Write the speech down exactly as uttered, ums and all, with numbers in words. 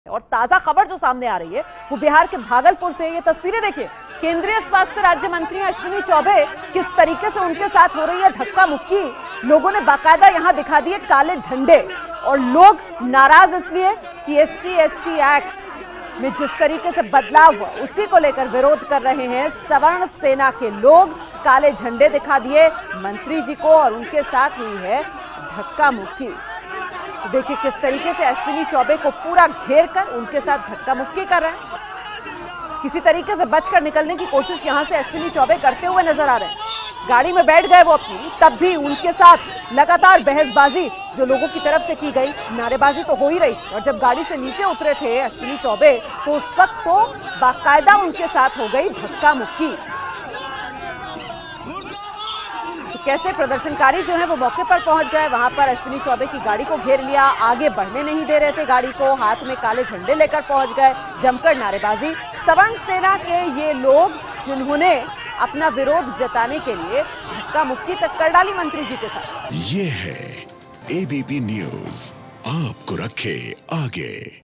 और ताजा खबर जो सामने आ रही है वो बिहार के भागलपुर से। ये तस्वीरें देखिए, केंद्रीय स्वास्थ्य राज्य मंत्री अश्विनी चौबे किस तरीके से उनके साथ हो रही है धक्का मुक्की। लोगों ने बाकायदा यहां दिखा दिए काले झंडे और लोग नाराज इसलिए कि एससी एसटी एक्ट में जिस तरीके से बदलाव हुआ उसी को लेकर विरोध कर रहे हैं। सवर्ण सेना के लोग काले झंडे दिखा दिए मंत्री जी को और उनके साथ हुई है धक्का मुक्की। तो देखिए किस तरीके से अश्विनी चौबे को पूरा घेर कर उनके साथ धक्का मुक्की कर रहे हैं। किसी तरीके से बचकर निकलने की कोशिश यहां से अश्विनी चौबे करते हुए नजर आ रहे हैं। गाड़ी में बैठ गए वो अपनी, तब भी उनके साथ लगातार बहसबाजी जो लोगों की तरफ से की गई, नारेबाजी तो हो ही रही। और जब गाड़ी से नीचे उतरे थे अश्विनी चौबे तो उस वक्त तो बाकायदा उनके साथ हो गई धक्का मुक्की। कैसे प्रदर्शनकारी जो है वो मौके पर पहुंच गए, वहां पर अश्विनी चौबे की गाड़ी को घेर लिया, आगे बढ़ने नहीं दे रहे थे गाड़ी को, हाथ में काले झंडे लेकर पहुंच गए, जमकर नारेबाजी। सवर्ण सेना के ये लोग जिन्होंने अपना विरोध जताने के लिए धक्का मुक्की तक कर डाली मंत्री जी के साथ। ये है एबीपी न्यूज, आपको रखे आगे।